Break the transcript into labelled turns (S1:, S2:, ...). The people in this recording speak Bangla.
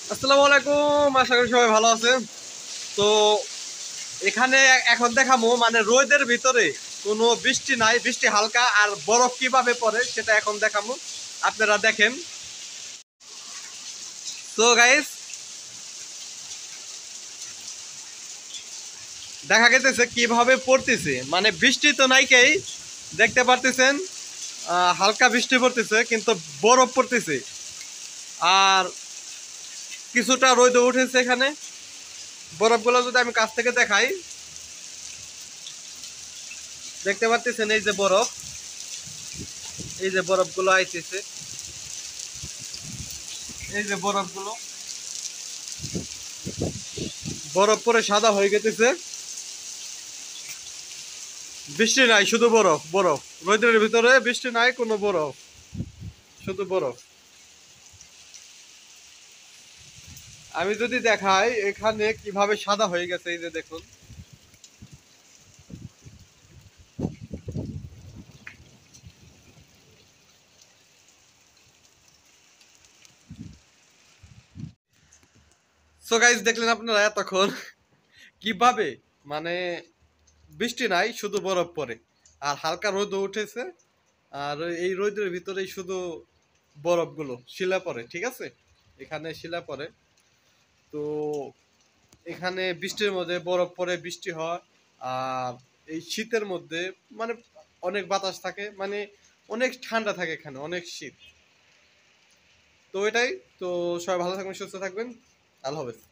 S1: আসসালামু আলাইকুম, আশা করি সবাই ভালো আছেন। তো এখানে এখন দেখাবো মানে রোদের ভিতরে কোনো বৃষ্টি নাই, বৃষ্টি হালকা আর বরফ কিভাবে পড়ে সেটা এখন দেখাবো, আপনারা দেখেন। তো গাইস, দেখা গেছে কিভাবে পড়তেছে, মানে বৃষ্টি তো নাইকেই, দেখতে পারতেছেন। হালকা বৃষ্টি পড়তেছে কিন্তু বরফ পড়তেছে, আর কিছুটা রোদ উঠেছে এখানে। বরফগুলো যদি আমি কাছ থেকে দেখাই, দেখতে পারতেছেন এই যে বরফ, এই যে বরফগুলো আইতেছে, এই যে বরফগুলো, বরফ পরে সাদা হয়ে গেছে। বৃষ্টি নাই, শুধু বরফ বরফ। রোদের ভিতরে বৃষ্টি নাই, কোনো বরফ, শুধু বরফ। আমি যদি দেখাই এখানে কিভাবে সাদা হয়ে গেছে, এই যে দেখুন। সো গাইস, দেখলেন আপনারা এতক্ষণ কিভাবে মানে বৃষ্টি নাই, শুধু বরফ পড়ে আর হালকা রোদ উঠেছে। আর এই রোদের ভিতরেই শুধু বরফগুলো শিলা পড়ে, ঠিক আছে, এখানে শিলা পড়ে। তো এখানে বৃষ্টির মধ্যে বরফ পড়ে, বৃষ্টি হয়। আর এই শীতের মধ্যে মানে অনেক বাতাস থাকে, মানে অনেক ঠান্ডা থাকে, এখানে অনেক শীত। তো এটাই। তো সবাই ভালো থাকবেন, সুস্থ থাকবেন। আল্লাহ হাফেজ।